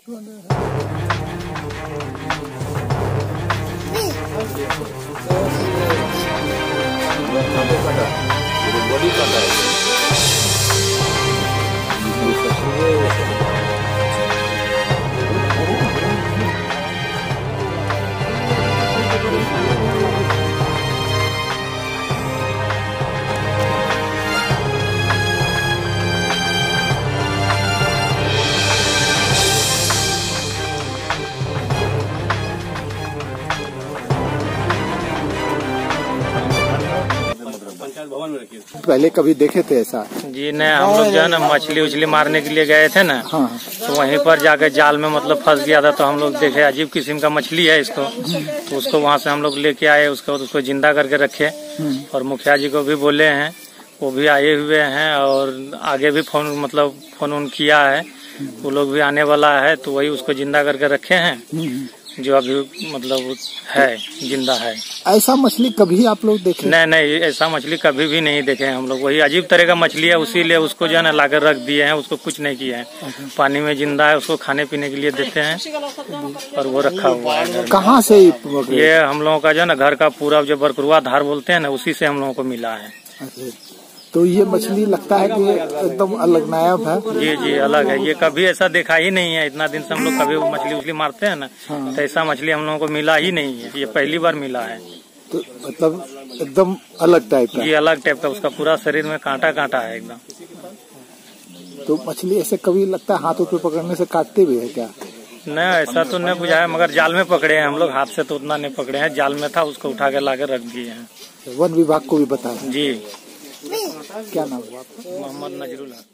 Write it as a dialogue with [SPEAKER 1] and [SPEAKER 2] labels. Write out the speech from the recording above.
[SPEAKER 1] Body काटा है।
[SPEAKER 2] पहले कभी देखे थे ऐसा?
[SPEAKER 3] जी नहीं, हम लोग जो है ना मछली उछली मारने के लिए गए थे ना।
[SPEAKER 2] हाँ।
[SPEAKER 3] तो वहीं पर जाकर जाल में मतलब फंस गया था। तो हम लोग देखे अजीब किस्म का मछली है इसको, तो उसको वहाँ से हम लोग लेके आए। उसको जिंदा करके रखे और मुखिया जी को भी बोले हैं, वो भी आए हुए हैं और आगे भी फोन किया है, वो लोग भी आने वाला है। तो वही उसको जिंदा करके रखे हैं जो अभी मतलब है, जिंदा है।
[SPEAKER 2] ऐसा मछली कभी आप लोग देखे?
[SPEAKER 3] नहीं, ऐसा मछली कभी भी नहीं देखे हम लोग। वही अजीब तरह का मछली है, उसीलिए उसको जो है ना लाकर रख दिए हैं। उसको कुछ नहीं किया है, पानी में जिंदा है, उसको खाने पीने के लिए देते हैं और वो रखा हुआ है।
[SPEAKER 2] कहाँ से
[SPEAKER 3] ये हम लोगों का जो है ना घर का पूरा जो बरकुरुआ धार बोलते हैं ना, उसी से हम लोगों को मिला है।
[SPEAKER 2] तो ये मछली लगता है कि एकदम अलग नायाब है।
[SPEAKER 3] जी अलग है। ये कभी ऐसा देखा ही नहीं है। इतना दिन से हम लोग कभी मछली उछली मारते हैं ना। हाँ। तो ऐसा मछली हम लोगों को मिला ही नहीं है, ये पहली बार मिला है।
[SPEAKER 2] तो मतलब एकदम अलग टाइप का?
[SPEAKER 3] ये अलग टाइप का, उसका पूरा शरीर में कांटा कांटा है एकदम।
[SPEAKER 2] तो मछली ऐसे कभी लगता है हाथों पे पकड़ने से काटते भी है क्या?
[SPEAKER 3] नहीं, ऐसा तो नहीं बुझा है, मगर जाल में पकड़े हैं हम लोग। हाथ से तो उतना नहीं पकड़े हैं, जाल में था, उसको उठा के लाकर रख दिए हैं।
[SPEAKER 2] वन विभाग को भी बताया?
[SPEAKER 3] जी।
[SPEAKER 2] क्या नाम हुआ आपका?
[SPEAKER 3] मोहम्मद नजरुल हक।